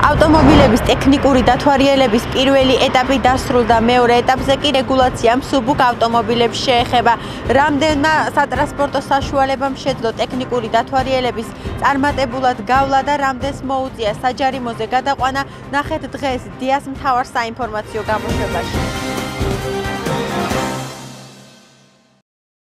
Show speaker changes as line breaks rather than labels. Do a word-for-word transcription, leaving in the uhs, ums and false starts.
ავტომობილების ტექნიკური დათვალიერების პირველი ეტაპი დასრულდა, მეორე ეტაპზე კი რეგულაცია მსუბუქ ავტომობილებს შეეხება. რამდენმა სატრანსპორტო საშუალებამ შეძლო ტექნიკური დათვალიერების წარმატებულად გავლა და რამდენს მოუწია საჯარიმოზე გადაყვანა, ნახეთ დღეს დიას მთავარ საინფორმაციო გამოშვებაში.